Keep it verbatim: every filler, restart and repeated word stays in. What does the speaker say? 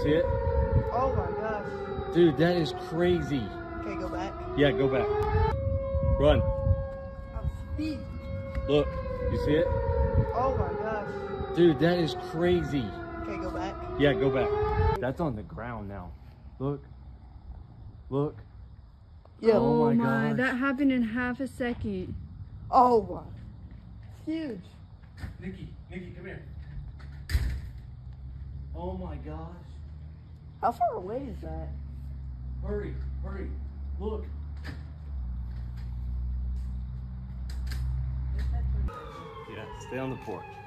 see it? Oh my gosh. Dude, that is crazy. Okay, go back. Yeah, go back. Run. Oh, speed. Look, you see it? Oh my gosh. Dude, that is crazy. Okay, go back. Yeah, go back. That's on the ground now. Look. Look. Yeah. Oh, Oh my my, gosh. that happened in half a second. Oh my. Huge. Nikki, Nikki, come here. Oh my gosh. How far away is that? Hurry, hurry. Look. Yeah, stay on the porch.